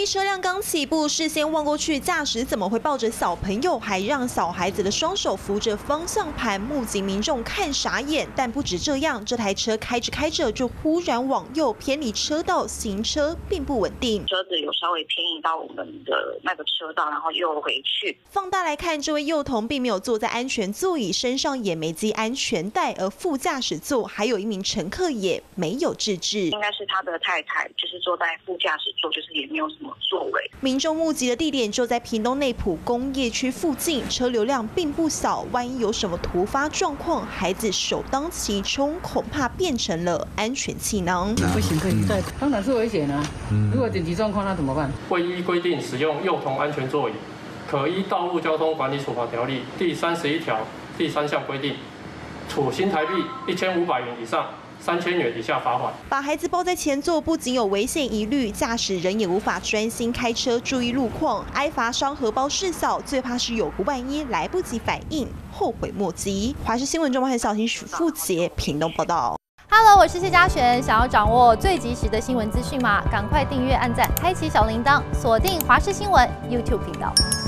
车辆刚起步，视线望过去，驾驶怎么会抱着小朋友，还让小孩子的双手扶着方向盘？目击民众看傻眼。但不止这样，这台车开着开着就忽然往右偏离车道，行车并不稳定。 车子有稍微偏移到我们的那个车道，然后又回去。 放大来看，这位幼童并没有坐在安全座椅，身上也没系安全带，而副驾驶座还有一名乘客也没有制止。 应该是他的太太，就是坐在副驾驶座，就是也没有什么作为。 民众目击的地点就在屏东内埔工业区附近，车流量并不小，万一有什么突发状况，孩子首当其冲，恐怕变成了安全气囊。 危险可以带，当然是危险啊。如果紧急状况，那怎么办？ 会依规定使用幼童安全座椅，可依《道路交通管理处罚条例》第31条第3项规定，处新台币1500元以上3000元以下罚款。 把孩子抱在前座，不仅有危险疑虑，驾驶人也无法专心开车，注意路况，挨罚伤荷包事小，最怕是有不万一，来不及反应，后悔莫及。华视新闻中文小心许富杰屏东报道。 Hello， 我是谢嘉璇。想要掌握最及时的新闻资讯吗？赶快订阅、按赞、开启小铃铛，锁定华视新闻 YouTube 频道。